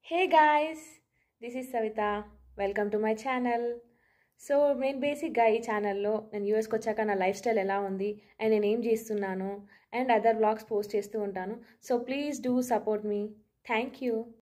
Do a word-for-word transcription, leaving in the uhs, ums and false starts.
Hey guys, this is Savita. Welcome to my channel. So నేను బేసిక్గా ఈ ఛానల్లో నేను యూఎస్కి వచ్చాక నా లైఫ్ స్టైల్ ఎలా ఉంది అండ్ నేను ఏం చేస్తున్నాను అండ్ అదర్ వ్లాగ్స్ పోస్ట్ చేస్తూ ఉంటాను. సో ప్లీజ్ డూ సపోర్ట్ మీ. Thank you.